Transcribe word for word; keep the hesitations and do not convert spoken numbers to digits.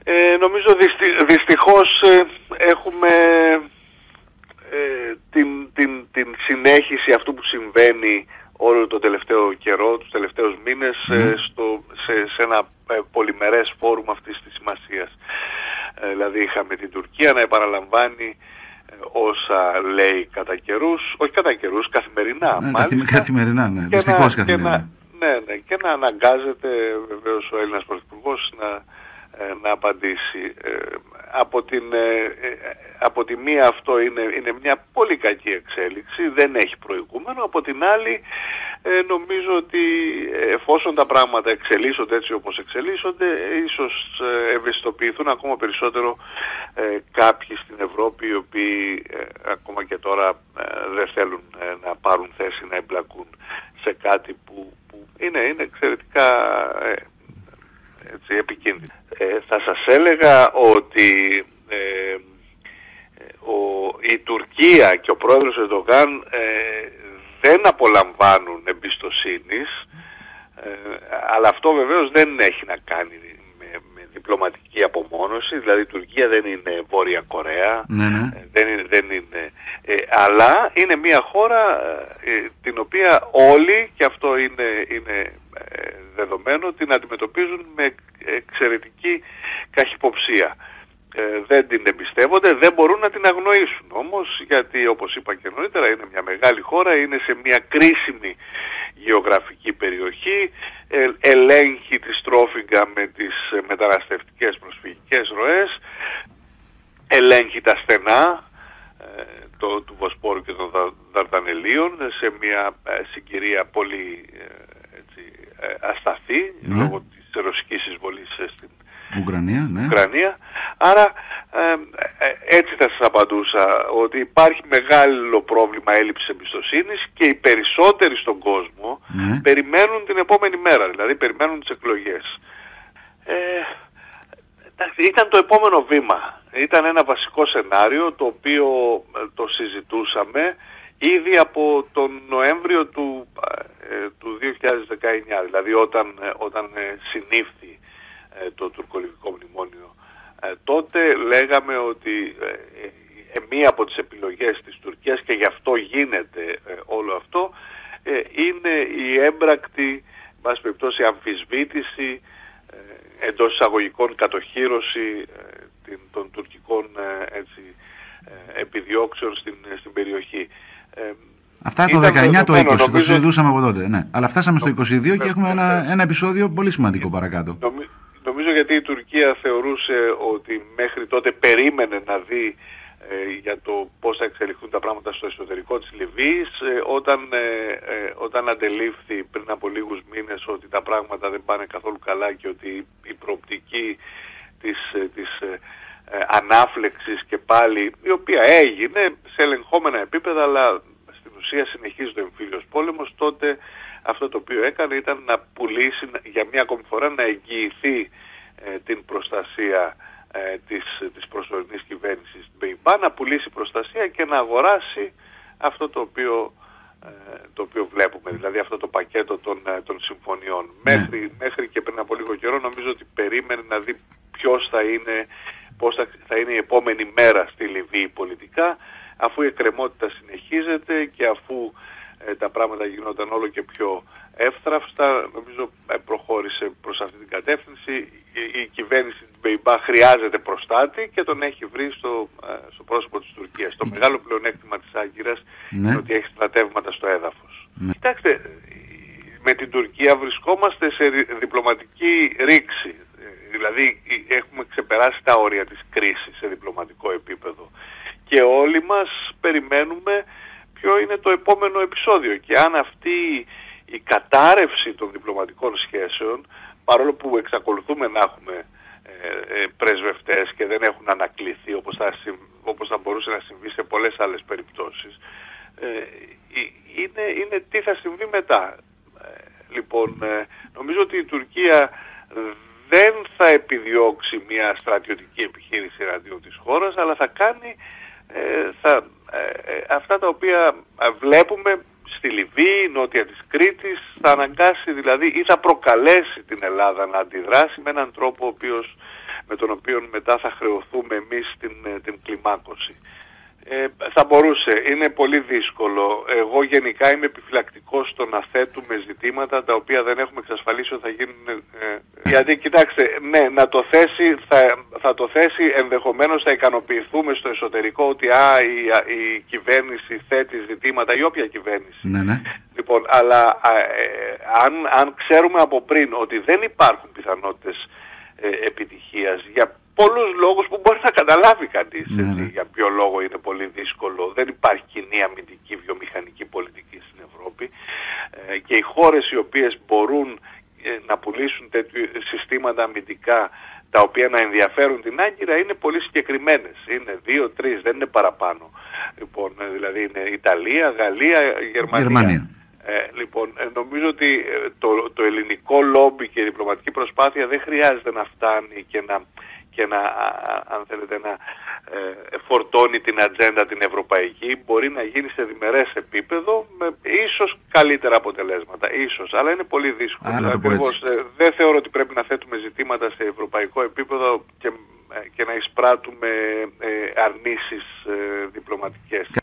Ε, νομίζω δυστι, δυστυχώς ε, έχουμε ε, την, την, την συνέχιση αυτού που συμβαίνει όλο το τελευταίο καιρό, τους τελευταίους μήνες, mm. ε, στο, σε, σε ένα ε, πολυμερές φόρουμ αυτής της σημασίας. Ε, δηλαδή είχαμε την Τουρκία να επαναλαμβάνει ε, όσα λέει κατά καιρούς, όχι κατά καιρούς, καθημερινά. Ναι, μάλιστα, καθημερινά, ναι, δυστυχώς καθημερινά. Και να, ναι, ναι, και να αναγκάζεται βεβαίως ο Έλληνας Πρωθυπουργός να να απαντήσει. Ε, από, την, ε, από τη μία αυτό είναι, είναι μια πολύ κακή εξέλιξη, δεν έχει προηγούμενο. Από την άλλη ε, νομίζω ότι εφόσον τα πράγματα εξελίσσονται έτσι όπως εξελίσσονται, ίσως ε, ευαισθητοποιηθούν ακόμα περισσότερο ε, κάποιοι στην Ευρώπη, οι οποίοι ε, ακόμα και τώρα ε, δεν θέλουν ε, να πάρουν θέση, να εμπλακούν σε κάτι που, που είναι, είναι εξαιρετικά ε, έτσι, επικίνδυνο. Ε, θα σας έλεγα ότι ε, ο, η Τουρκία και ο πρόεδρος Ερντογάν ε, δεν απολαμβάνουν εμπιστοσύνης, ε, αλλά αυτό βεβαίως δεν έχει να κάνει με, με διπλωματική απομόνωση, δηλαδή η Τουρκία δεν είναι Βόρεια Κορέα, ναι, ναι. Ε, δεν είναι, δεν είναι ε, αλλά είναι μια χώρα ε, την οποία όλοι, και αυτό είναι, είναι ε, δεδομένο, την αντιμετωπίζουν με εξαιρετική καχυποψία. Ε, δεν την εμπιστεύονται, δεν μπορούν να την αγνοήσουν όμως, γιατί όπως είπα και νωρίτερα είναι μια μεγάλη χώρα, είναι σε μια κρίσιμη γεωγραφική περιοχή, ε, ελέγχει τη στρόφιγγα με τις μεταναστευτικές προσφυγικές ροές, ελέγχει τα στενά ε, το, του Βοσπόρου και των Δα, Δαρδανελίων σε μια ε, συγκυρία πολύ ε, έτσι, ε, ασταθή, mm. λόγω της ρωσικής εισβολής στην Ουκρανία, ναι. Ουκρανία. Άρα ε, ε, έτσι θα σας απαντούσα, ότι υπάρχει μεγάλο πρόβλημα έλλειψης εμπιστοσύνης και οι περισσότεροι στον κόσμο ναι. περιμένουν την επόμενη μέρα, δηλαδή περιμένουν τις εκλογές. Ε, ήταν το επόμενο βήμα. Ήταν ένα βασικό σενάριο το οποίο το συζητούσαμε ήδη από τον Νοέμβριο του, ε, του δύο χιλιάδες δεκαεννιά, δηλαδή όταν, όταν ε, συνήφθη ε, το τουρκολιβικό μνημόνιο. Ε, τότε λέγαμε ότι ε, ε, μία από τις επιλογές της Τουρκίας, και γι' αυτό γίνεται ε, όλο αυτό, ε, είναι η έμπρακτη, βάση περιπτώσει, αμφισβήτηση, ε, εντός εισαγωγικών κατοχύρωση ε, την, των τουρκικών ε, έτσι, ε, επιδιώξεων στην, στην περιοχή. Ε, Αυτά το δεκαεννιά, το είκοσι, νομίζω... το συζητούσαμε από τότε. Ναι. Αλλά φτάσαμε στο είκοσι δύο και έχουμε ένα, ένα επεισόδιο πολύ σημαντικό παρακάτω. Νομι... Νομίζω γιατί η Τουρκία θεωρούσε ότι μέχρι τότε περίμενε να δει ε, για το πώς θα εξελιχθούν τα πράγματα στο εσωτερικό της Λιβύης, ε, όταν, ε, ε, όταν αντελήφθη πριν από λίγους μήνες ότι τα πράγματα δεν πάνε καθόλου καλά και ότι η προοπτική της, της ε, ε, ανάφλεξης και πάλι, η οποία έγινε σε ελεγχόμενα επίπεδα, αλλά στην ουσία συνεχίζει το εμφύλιος πόλεμος, τότε αυτό το οποίο έκανε ήταν να πουλήσει για μια ακόμη φορά, να εγγυηθεί ε, την προστασία ε, της, της προσωρινής κυβέρνησης στην ΠΕΙΠΑ, να πουλήσει προστασία και να αγοράσει αυτό το οποίο, ε, το οποίο βλέπουμε, δηλαδή αυτό το πακέτο των, ε, των συμφωνιών. Mm. Μέχρι, μέχρι και πριν από λίγο καιρό νομίζω ότι περίμενε να δει ποιος θα είναι, πώς θα, θα είναι η επόμενη μέρα στη Λιβύη πολιτικά, αφού η εκκρεμότητα συνεχίζεται και αφού ε, τα πράγματα γινόταν όλο και πιο εύθραυστα, νομίζω ε, προχώρησε προς αυτή την κατεύθυνση. Η, η κυβέρνηση της ΠΕΙΠΑ χρειάζεται προστάτη και τον έχει βρει στο, ε, στο πρόσωπο της Τουρκίας. Το μεγάλο πλεονέκτημα της Άγκυρας ναι. είναι ότι έχει στρατεύματα στο έδαφος. Ναι. Κοιτάξτε, με την Τουρκία βρισκόμαστε σε διπλωματική ρήξη. Δηλαδή έχουμε ξεπεράσει τα όρια της κρίσης σε διπλωματικό επίπεδο. Και όλοι μας περιμένουμε ποιο είναι το επόμενο επεισόδιο και αν αυτή η κατάρρευση των διπλωματικών σχέσεων, παρόλο που εξακολουθούμε να έχουμε ε, ε, πρεσβευτές και δεν έχουν ανακληθεί όπως θα, όπως θα μπορούσε να συμβεί σε πολλές άλλες περιπτώσεις, ε, είναι, είναι τι θα συμβεί μετά. Ε, λοιπόν, ε, νομίζω ότι η Τουρκία δεν θα επιδιώξει μια στρατιωτική επιχείρηση εναντίον της χώρας, αλλά θα κάνει Ε, θα, ε, αυτά τα οποία βλέπουμε στη Λιβύη, νότια της Κρήτης, θα αναγκάσει δηλαδή ή θα προκαλέσει την Ελλάδα να αντιδράσει με έναν τρόπο ο οποίος με τον οποίο μετά θα χρεωθούμε εμείς την, την κλιμάκωση. Ε, θα μπορούσε, είναι πολύ δύσκολο. Εγώ γενικά είμαι επιφυλακτικός στο να θέτουμε ζητήματα τα οποία δεν έχουμε εξασφαλίσει ότι θα γίνουν. Ε, γιατί κοιτάξτε, ναι, να το θέσει, θα, θα το θέσει, ενδεχομένως θα ικανοποιηθούμε στο εσωτερικό ότι α, η, η κυβέρνηση θέτει ζητήματα, ή όποια κυβέρνηση. Ναι, ναι. Λοιπόν, αλλά ε, αν, αν ξέρουμε από πριν ότι δεν υπάρχουν πιθανότητες ε, επιτυχίας για πολλούς λόγους που μπορεί να καταλάβει κανείς, ναι, ναι. για ποιο λόγο είναι πολύ δύσκολο. Δεν υπάρχει κοινή αμυντική βιομηχανική πολιτική στην Ευρώπη ε, και οι χώρες οι οποίες μπορούν ε, να πουλήσουν τέτοιου συστήματα αμυντικά τα οποία να ενδιαφέρουν την Άγκυρα είναι πολύ συγκεκριμένες. Είναι δύο, τρεις, δεν είναι παραπάνω. Λοιπόν, δηλαδή είναι Ιταλία, Γαλλία, Γερμανία. Γερμανία. Ε, λοιπόν, ε, νομίζω ότι ε, το, το ελληνικό λόμπι και η διπλωματική προσπάθεια δεν χρειάζεται να φτάνει και να και να, αν θέλετε, να ε, φορτώνει την ατζέντα την ευρωπαϊκή. Μπορεί να γίνει σε διμερές επίπεδο με ίσως καλύτερα αποτελέσματα, ίσως, αλλά είναι πολύ δύσκολο. Ακριβώς, ε, δεν θεωρώ ότι πρέπει να θέτουμε ζητήματα σε ευρωπαϊκό επίπεδο και, ε, και να εισπράττουμε ε, αρνήσεις ε, διπλωματικές.